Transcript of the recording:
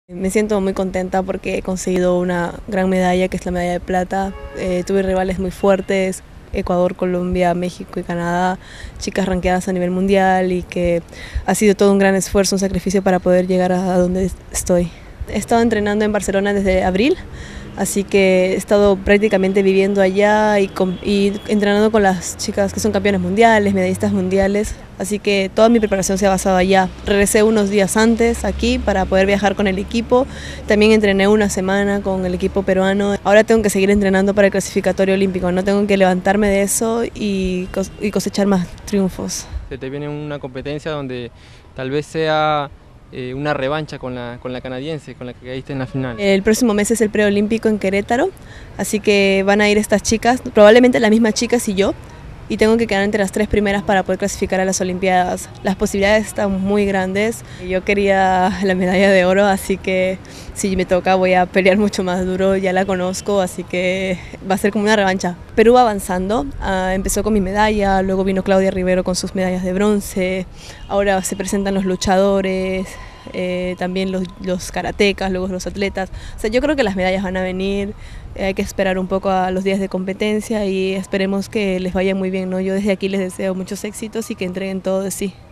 Me siento muy contenta porque he conseguido una gran medalla, que es la medalla de plata. Tuve rivales muy fuertes: Ecuador, Colombia, México y Canadá, chicas rankeadas a nivel mundial, y que ha sido todo un gran esfuerzo, un sacrificio para poder llegar a donde estoy. He estado entrenando en Barcelona desde abril, así que he estado prácticamente viviendo allá y entrenando con las chicas que son campeones mundiales, medallistas mundiales, así que toda mi preparación se ha basado allá. Regresé unos días antes aquí para poder viajar con el equipo, también entrené una semana con el equipo peruano. Ahora tengo que seguir entrenando para el clasificatorio olímpico, no tengo que levantarme de eso y cosechar más triunfos. Se te viene una competencia donde tal vez sea una revancha con la canadiense, con la que caíste en la final. El próximo mes es el preolímpico en Querétaro, así que van a ir estas chicas, probablemente las mismas chicas y yo, y tengo que quedar entre las 3 primeras para poder clasificar a las Olimpiadas. Las posibilidades están muy grandes. Yo quería la medalla de oro, así que si me toca voy a pelear mucho más duro, ya la conozco, así que va a ser como una revancha. Perú va avanzando, empezó con mi medalla, luego vino Claudia Rivero con sus medallas de bronce, ahora se presentan los luchadores, también los karatecas, luego los atletas. O sea, yo creo que las medallas van a venir, hay que esperar un poco a los días de competencia y esperemos que les vaya muy bien, ¿no? Yo desde aquí les deseo muchos éxitos y que entreguen todo de sí.